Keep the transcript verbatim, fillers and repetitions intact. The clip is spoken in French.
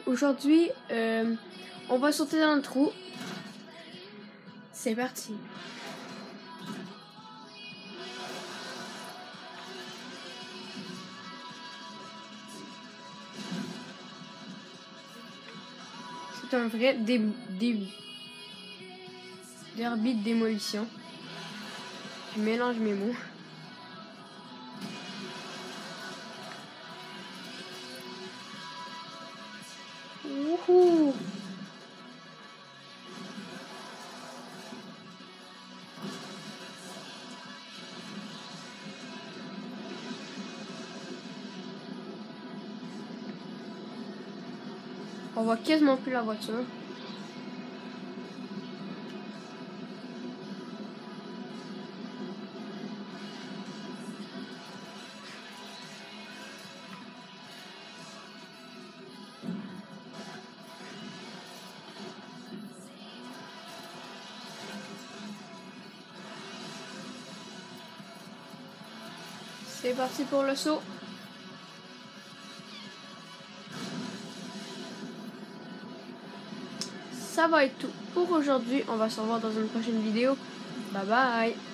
aujourd'hui, euh, on va sauter dans le trou. C'est parti. C'est un vrai dé dé derby de démolition. Je mélange mes mots. Wouhou! On voit quasiment plus la voiture. C'est parti pour le saut. Ça va être tout pour aujourd'hui. On va se revoir dans une prochaine vidéo. Bye bye.